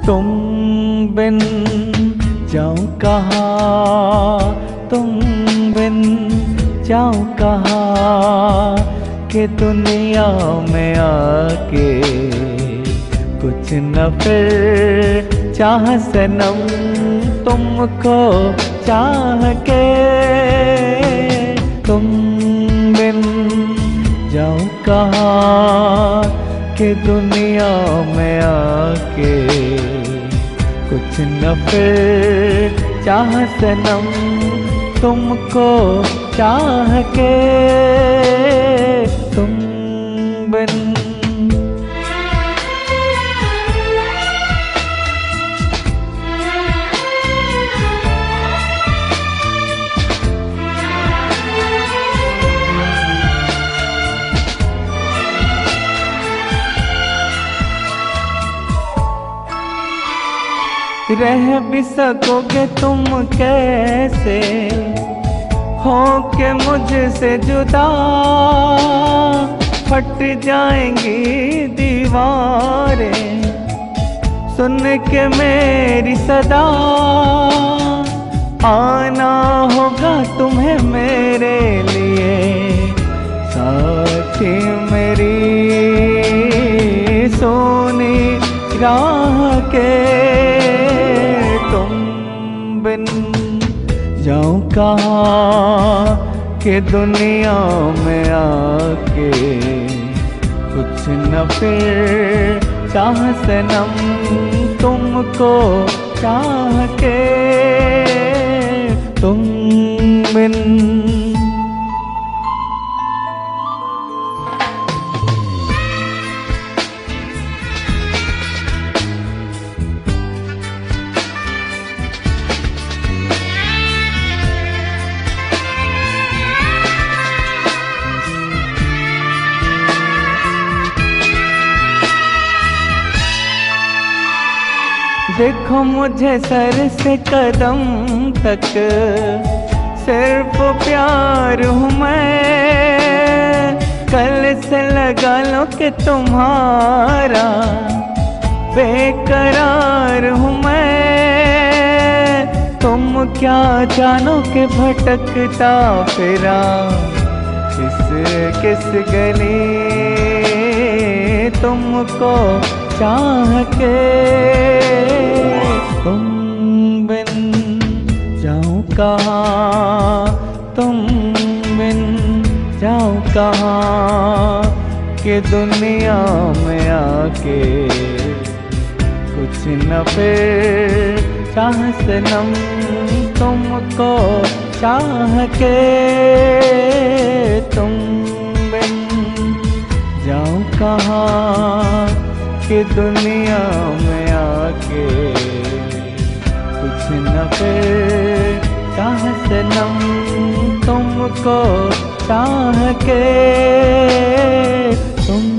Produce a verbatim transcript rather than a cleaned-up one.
तुम बिन जाऊं कहाँ, तुम बिन जाऊं कहाँ, कि दुनिया में आके कुछ न फिर चाह सनम तुमको चाह के। तुम बिन जाऊं कहाँ, कि दुनिया में आके कुछ न फिर चाह सनम तुमको चाह के। तुम बिन रह भी सकोगे तुम कैसे, हो के मुझसे जुदा, फट जाएंगी दीवारें सुन के मेरी सदा। आना होगा तुम्हें मेरे लिए साथी मेरी सोनी राह के। तुम बिन जाऊं कहाँ, कि दुनिया में आके कुछ न फिर चाह सनम तुमको चाह के। तुम बिन देखो मुझे सर से कदम तक सिर्फ प्यार हूँ मैं। कल से लगा लो कि तुम्हारा बेकरार हूँ मैं। तुम क्या जानो कि भटकता फिरा किस किस गली तुमको चाह के। तुम बिन जाऊं कहाँ, तुम बिन जाऊं कहाँ, कि दुनिया में आके कुछ न फिर चाह सनम तुमको चाह के। तुम बिन जाऊं कहाँ, कि दुनिया में आके कुछ न फिर चाह सनम तुमको चाह के। तुम